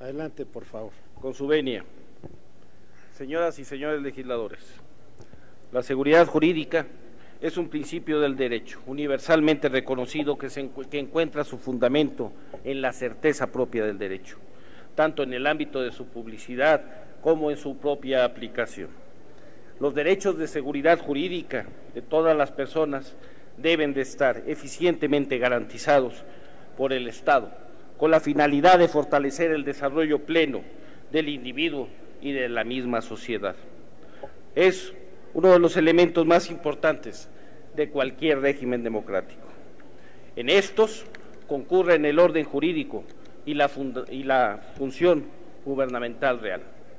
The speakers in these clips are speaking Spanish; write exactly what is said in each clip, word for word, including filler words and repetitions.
Adelante, por favor. Con su venia. Señoras y señores legisladores, la seguridad jurídica es un principio del derecho, universalmente reconocido que, se, que encuentra su fundamento en la certeza propia del derecho, tanto en el ámbito de su publicidad como en su propia aplicación. Los derechos de seguridad jurídica de todas las personas deben de estar eficientemente garantizados por el Estado, con la finalidad de fortalecer el desarrollo pleno del individuo y de la misma sociedad. Es uno de los elementos más importantes de cualquier régimen democrático. En estos concurren el orden jurídico y la, y la función gubernamental real.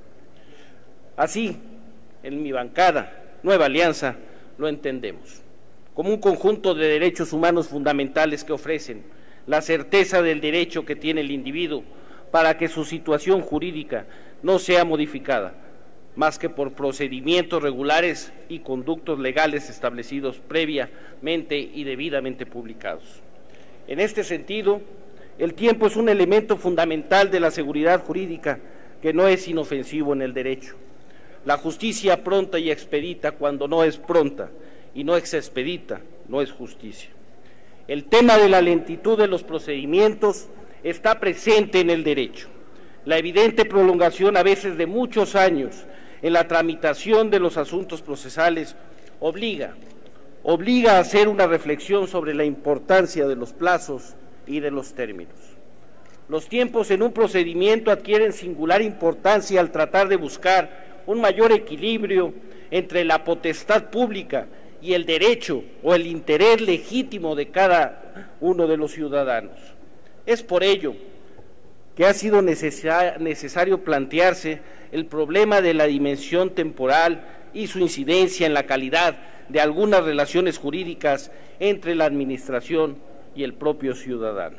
Así, en mi bancada, Nueva Alianza, lo entendemos como un conjunto de derechos humanos fundamentales que ofrecen la certeza del derecho que tiene el individuo para que su situación jurídica no sea modificada, más que por procedimientos regulares y conductos legales establecidos previamente y debidamente publicados. En este sentido, el tiempo es un elemento fundamental de la seguridad jurídica que no es inofensivo en el derecho. La justicia pronta y expedita cuando no es pronta y no es expedita, no es justicia. El tema de la lentitud de los procedimientos está presente en el derecho. La evidente prolongación a veces de muchos años en la tramitación de los asuntos procesales obliga, obliga a hacer una reflexión sobre la importancia de los plazos y de los términos. Los tiempos en un procedimiento adquieren singular importancia al tratar de buscar un mayor equilibrio entre la potestad pública y el derecho o el interés legítimo de cada uno de los ciudadanos. Es por ello que ha sido necesario plantearse el problema de la dimensión temporal y su incidencia en la calidad de algunas relaciones jurídicas entre la administración y el propio ciudadano.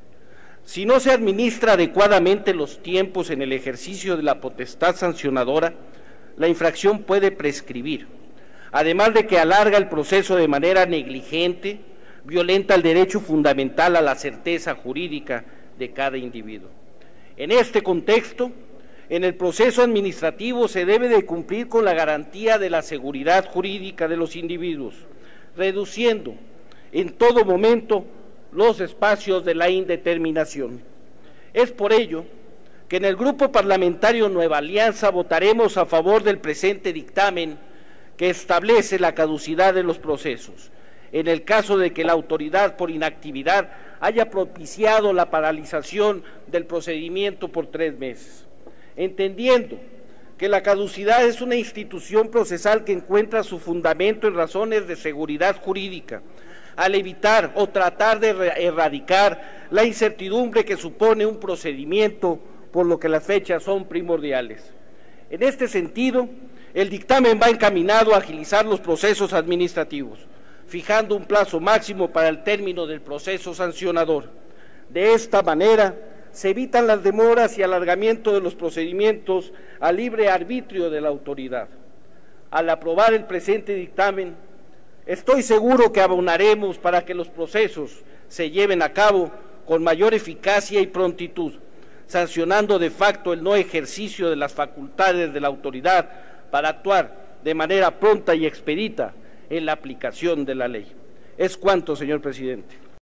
Si no se administra adecuadamente los tiempos en el ejercicio de la potestad sancionadora, la infracción puede prescribir, además de que alarga el proceso de manera negligente, violenta el derecho fundamental a la certeza jurídica de cada individuo. En este contexto, en el proceso administrativo se debe de cumplir con la garantía de la seguridad jurídica de los individuos, reduciendo en todo momento los espacios de la indeterminación. Es por ello que en el Grupo Parlamentario Nueva Alianza votaremos a favor del presente dictamen que establece la caducidad de los procesos, en el caso de que la autoridad por inactividad haya propiciado la paralización del procedimiento por tres meses, entendiendo que la caducidad es una institución procesal que encuentra su fundamento en razones de seguridad jurídica, al evitar o tratar de erradicar la incertidumbre que supone un procedimiento, por lo que las fechas son primordiales. En este sentido, el dictamen va encaminado a agilizar los procesos administrativos, fijando un plazo máximo para el término del proceso sancionador. De esta manera, se evitan las demoras y alargamiento de los procedimientos al libre arbitrio de la autoridad. Al aprobar el presente dictamen, estoy seguro que abonaremos para que los procesos se lleven a cabo con mayor eficacia y prontitud, sancionando de facto el no ejercicio de las facultades de la autoridad para actuar de manera pronta y expedita en la aplicación de la ley. Es cuanto, señor presidente.